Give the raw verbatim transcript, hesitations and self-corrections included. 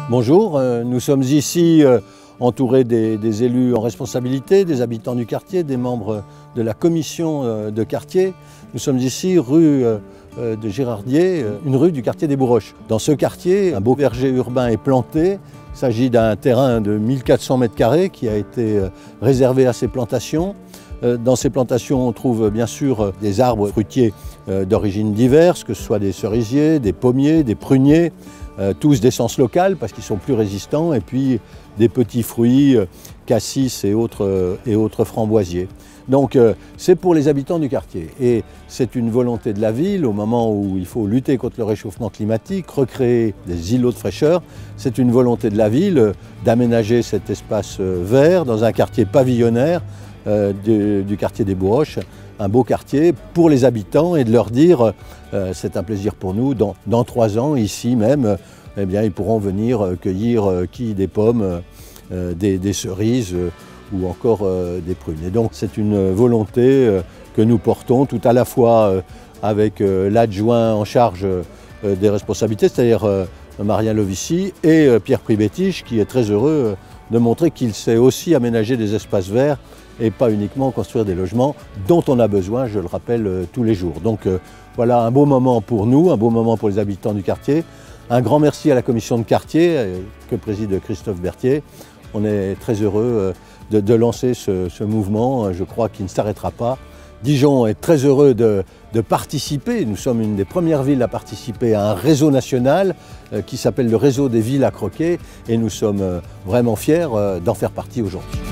Bonjour, nous sommes ici entourés des, des élus en responsabilité, des habitants du quartier, des membres de la commission de quartier. Nous sommes ici rue de Girardier, une rue du quartier des Bourroches. Dans ce quartier, un beau verger urbain est planté. Il s'agit d'un terrain de mille quatre cents mètres carrés qui a été réservé à ces plantations. Dans ces plantations, on trouve bien sûr des arbres fruitiers d'origine diverses, que ce soit des cerisiers, des pommiers, des pruniers, tous d'essence locale parce qu'ils sont plus résistants, et puis des petits fruits, cassis et autres, et autres framboisiers. Donc c'est pour les habitants du quartier, et c'est une volonté de la ville au moment où il faut lutter contre le réchauffement climatique, recréer des îlots de fraîcheur. C'est une volonté de la ville d'aménager cet espace vert dans un quartier pavillonnaire euh, du, du quartier des Bourroches, un beau quartier pour les habitants, et de leur dire euh, c'est un plaisir pour nous, dans, dans trois ans, ici même, eh bien, ils pourront venir cueillir euh, qui des pommes, euh, des, des cerises, euh, ou encore euh, des prunes. Et donc c'est une volonté euh, que nous portons tout à la fois euh, avec euh, l'adjoint en charge euh, des responsabilités, c'est-à-dire euh, Marien Lovici, et euh, Pierre Pribetich, qui est très heureux euh, de montrer qu'il sait aussi aménager des espaces verts et pas uniquement construire des logements dont on a besoin, je le rappelle, euh, tous les jours. Donc euh, voilà un beau moment pour nous, un beau moment pour les habitants du quartier. Un grand merci à la commission de quartier euh, que préside Christophe Berthier. On est très heureux euh, De, de lancer ce, ce mouvement, je crois qu'il ne s'arrêtera pas. Dijon est très heureux de, de participer, nous sommes une des premières villes à participer à un réseau national euh, qui s'appelle le réseau des villes à croquer, et nous sommes euh, vraiment fiers euh, d'en faire partie aujourd'hui.